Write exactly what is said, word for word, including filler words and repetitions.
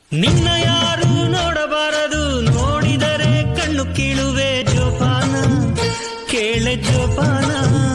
ನಿನ್ನ ಯಾರು ನೋಡಬಾರದು, ನೋಡಿದರೆ ಕಣ್ಣು ಕೀಳುವೆ ಜೋಪಾನ, ಕೇಳೆ ಜೋಪಾನ.